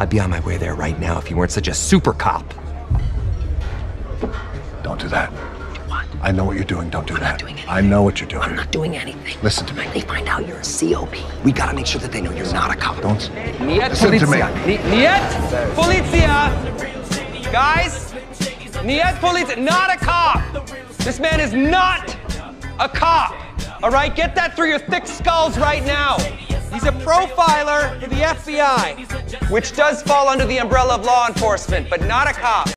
I'd be on my way there right now if you weren't such a super cop. Don't do that. What? I know what you're doing. Don't do that. I'm not doing anything. I know what you're doing. I'm not doing anything. Listen to me. They find out you're a COP. We gotta make sure that they know you're not a cop. Don't. Niet Listen to me. Niet politia. Guys, niet politia. Not a cop. This man is not a cop. All right, get that through your thick skulls right now. He's a profiler for the FBI, which does fall under the umbrella of law enforcement, but not a cop.